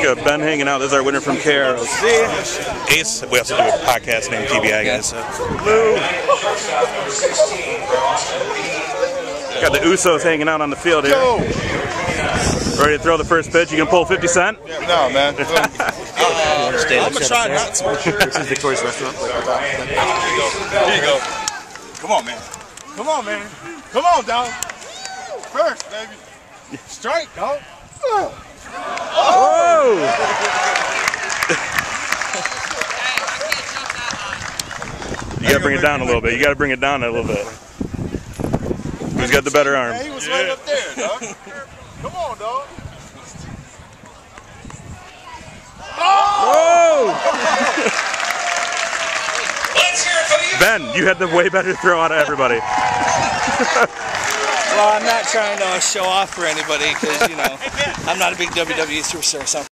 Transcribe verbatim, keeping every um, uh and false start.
got Ben hanging out. This is our winner from K R O C. Ace, we also do a podcast named T B I, guys. Blue. Got the Usos hanging out on the field here. Ready to throw the first pitch? You can pull fifty cent? No, man. uh, I'm gonna try not to. This is Victoria's Restaurant. Here you go. Come on, man. Come on, man. Come on, dog. First, baby. Strike, dog. Whoa! You gotta bring it down a little bit. You gotta bring it down a little bit. Who's got the better arm? He was right up there, dog. Come on, dog. Whoa! Ben, you had the way better throw out of everybody. Well, I'm not trying to show off for anybody because, you know, I'm not a big W W E superstar. So.